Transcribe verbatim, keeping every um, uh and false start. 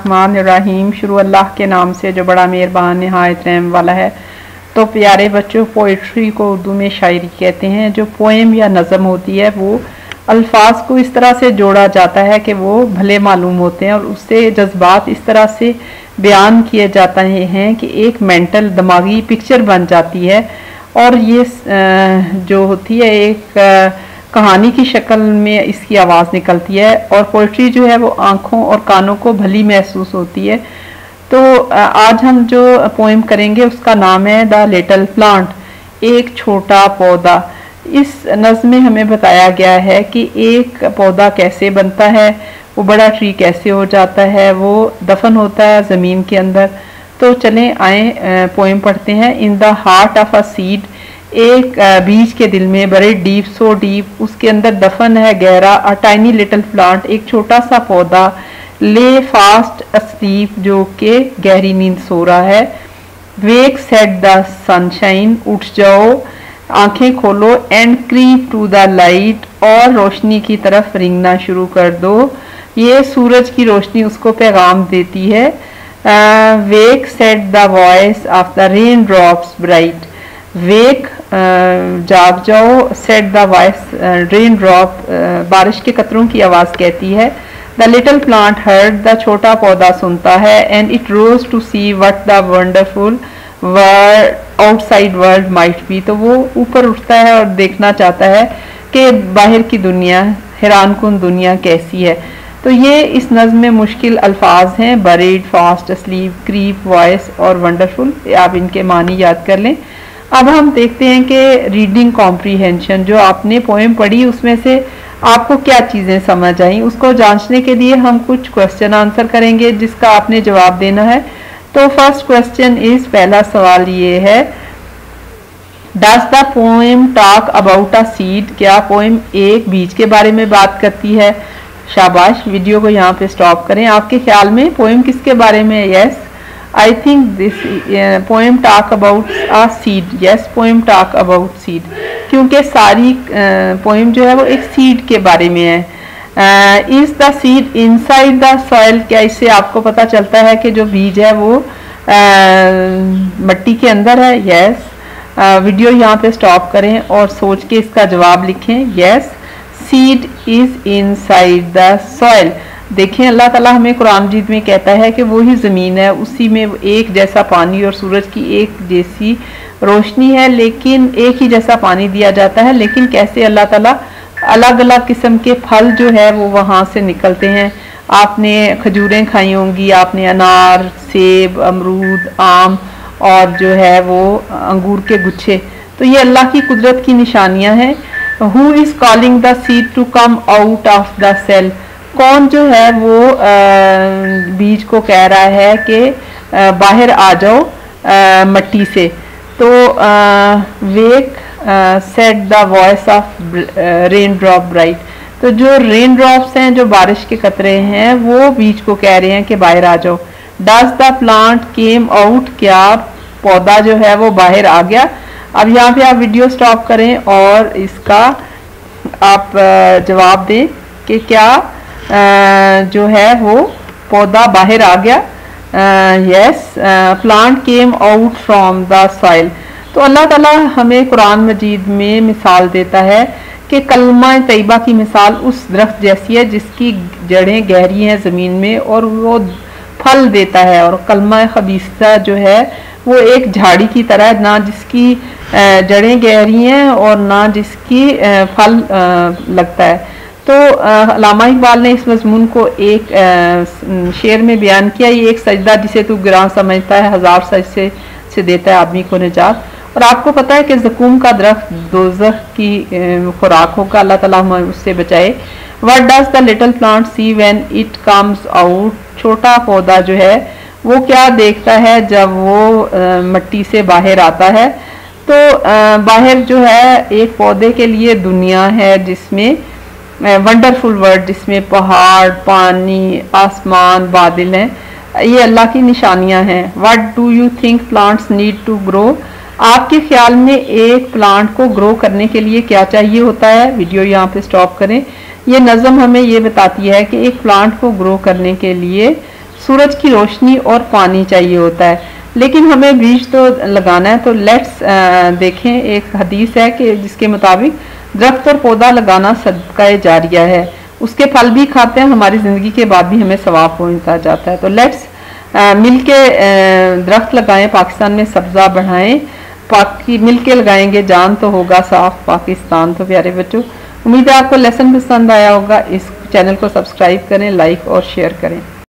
बिस्मिल्लाहिर्रहमानिर्रहीम। शुरू अल्लाह के नाम से जो बड़ा मेहरबान नहायत रहम वाला है। तो प्यारे बच्चों, पोइट्री को उर्दू में शायरी कहते हैं। जो पोएम या नज़म होती है वो अल्फाज को इस तरह से जोड़ा जाता है कि वो भले मालूम होते हैं और उससे जज्बात इस तरह से बयान किए जाते हैं कि एक मेंटल दिमागी पिक्चर बन जाती है और ये जो होती है एक कहानी की शक्ल में इसकी आवाज़ निकलती है और पोइट्री जो है वो आँखों और कानों को भली महसूस होती है। तो आज हम जो पोएम करेंगे उसका नाम है द लिटिल प्लांट, एक छोटा पौधा। इस नज़्म में हमें बताया गया है कि एक पौधा कैसे बनता है, वो बड़ा ट्री कैसे हो जाता है, वो दफन होता है ज़मीन के अंदर। तो चलें आए पोएम पढ़ते हैं। In the heart of a seed, एक बीज के दिल में, बड़े डीप सो डीप, उसके अंदर दफन है गहरा, अ टाइनी लिटिल प्लांट, एक छोटा सा पौधा, ले फास्ट अस्लीप, जो कि गहरी नींद सो रहा है। वेक सेट द सनशाइन, उठ जाओ, आंखें खोलो, and creep to the light, और रोशनी की तरफ रिंगना शुरू कर दो। ये सूरज की रोशनी उसको पैगाम देती है। Wake set the voice of the rain drops bright, wake जाग जाओ, set the voice rain drop, बारिश के कतरों की आवाज़ कहती है। The little plant heard, the छोटा पौधा सुनता है, and it rose to see what the wonderful world outside world might be. तो वो ऊपर उठता है और देखना चाहता है कि बाहर की दुनिया, हैरानकुन दुनिया कैसी है। तो ये इस नज़्म में मुश्किल अल्फाज हैं, buried, fast, asleep, creep, voice और वंडरफुल। आप इनके मानी याद कर लें। अब हम देखते हैं कि रीडिंग कॉम्प्रीहेंशन, जो आपने पोएम पढ़ी उसमें से आपको क्या चीज़ें समझ आई, उसको जांचने के लिए हम कुछ क्वेश्चन आंसर करेंगे जिसका आपने जवाब देना है। तो फर्स्ट क्वेश्चन इज, पहला सवाल ये है, does the poem talk about a seed, क्या पोएम एक बीज के बारे में बात करती है? शाबाश। वीडियो को यहाँ पे स्टॉप करें। आपके ख्याल में पोएम किसके बारे में है? Yes, I think this poem talk about a seed. Yes, poem talk about seed, क्योंकि सारी पोएम uh, जो है वो एक सीड के बारे में है। Is the seed inside the soil, क्या इससे आपको पता चलता है कि जो बीज है वो uh, मिट्टी के अंदर है? यस। uh, वीडियो यहाँ पे स्टॉप करें और सोच के इसका जवाब लिखें। Yes, seed is inside the soil. देखें, अल्लाह ताला हमें कुरान मजीद में कहता है कि वो ही ज़मीन है, उसी में एक जैसा पानी और सूरज की एक जैसी रोशनी है, लेकिन एक ही जैसा पानी दिया जाता है। लेकिन कैसे अल्लाह ताला अलग अलग किस्म के फल जो है वो वहाँ से निकलते हैं। आपने खजूरें खाई होंगी, आपने अनार, सेब, अमरूद, आम और जो है वो अंगूर के गुच्छे। तो ये अल्लाह की कुदरत की निशानियाँ हैं। Who is calling the seed to come out of the cell, कौन जो है वो आ, बीज को कह रहा है कि बाहर आ जाओ आ, मट्टी से। तो wake set the voice of rain drop bright, तो जो रेन ड्रॉप्स हैं, जो बारिश के कतरे हैं, वो बीज को कह रहे हैं कि बाहर आ जाओ। Does the plant came out, क्या पौधा जो है वो बाहर आ गया? अब यहाँ पे आप वीडियो स्टॉप करें और इसका आप जवाब दें कि क्या Uh, जो है वो पौधा बाहर आ गया? Yes, plant came out from the soil. तो अल्लाह ताला हमें कुरान मजीद में मिसाल देता है कि कलमा तैयबा की मिसाल उस दरख्त जैसी है जिसकी जड़ें गहरी हैं ज़मीन में और वो फल देता है, और कलमा खबीसा जो है वो एक झाड़ी की तरह, ना जिसकी जड़ें गहरी हैं और ना जिसकी फल लगता है। तो अल्लामा इकबाल ने इस मजमून को एक आ, शेर में बयान किया। ये एक सजदा जिसे तू गिरां समझता है, हजार सजदे से देता है आदमी को निजात। और आपको पता है कि ज़कूम का दरख्त दोज़ख की खुराक होगा, अल्लाह ताला हमें उससे बचाए। What does the little plant see when it comes out, छोटा पौधा जो है वो क्या देखता है जब वो आ, मिट्टी से बाहर आता है? तो आ, बाहर जो है एक पौधे के लिए दुनिया है जिसमें वंडरफुल वर्ल्ड, जिसमें पहाड़, पानी, आसमान, बादल हैं। ये अल्लाह की निशानियां हैं। What do you think plants need to grow, आपके ख्याल में एक प्लांट को ग्रो करने के लिए क्या चाहिए होता है? वीडियो यहाँ पे स्टॉप करें। ये नज़म हमें ये बताती है कि एक प्लांट को ग्रो करने के लिए सूरज की रोशनी और पानी चाहिए होता है, लेकिन हमें बीज तो लगाना है। तो लेट्स देखें, एक हदीस है कि जिसके मुताबिक दरख्त और पौधा लगाना सदका जारिया है, उसके फल भी खाते हैं, हमारी ज़िंदगी के बाद भी हमें सवाब पहुंचता जाता है। तो लेट्स मिल के दरख्त लगाएं, पाकिस्तान में सब्जा बढ़ाएं, पाकि मिल के लगाएंगे जान तो होगा साफ पाकिस्तान। तो प्यारे बच्चों, उम्मीद है आपको लेसन पसंद आया होगा। इस चैनल को सब्सक्राइब करें, लाइक और शेयर करें।